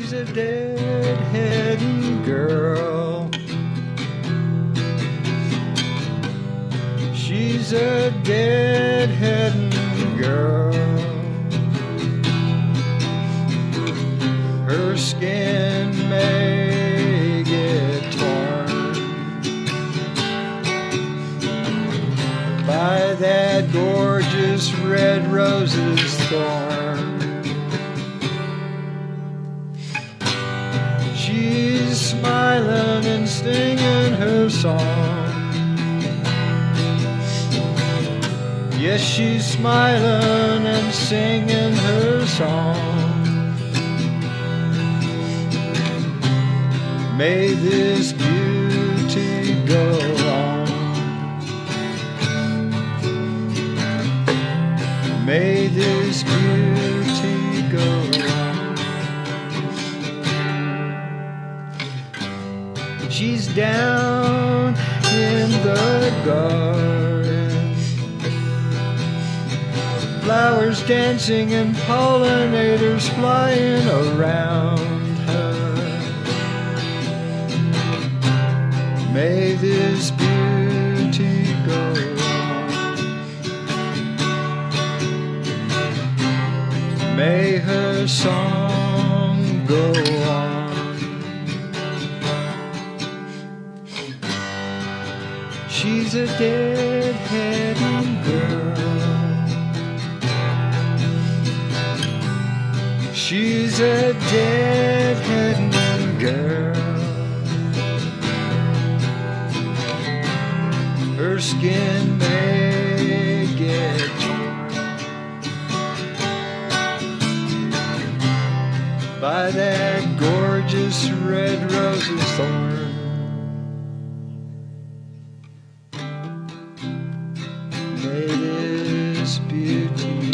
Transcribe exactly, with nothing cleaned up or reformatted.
She's a dead-headed girl. She's a dead-headed girl. Her skin may get torn by that gorgeous red rose's thorn. She's smiling and singing her song. Yes, she's smiling and singing her song. May this beauty go on. May this beauty go on. She's down in the garden, flowers dancing and pollinators flying around her. May this beauty go on. May her song go on. She's a dead-headed girl. She's a dead-headed girl. Her skin may get torn by that gorgeous red rose's thorn. May this beauty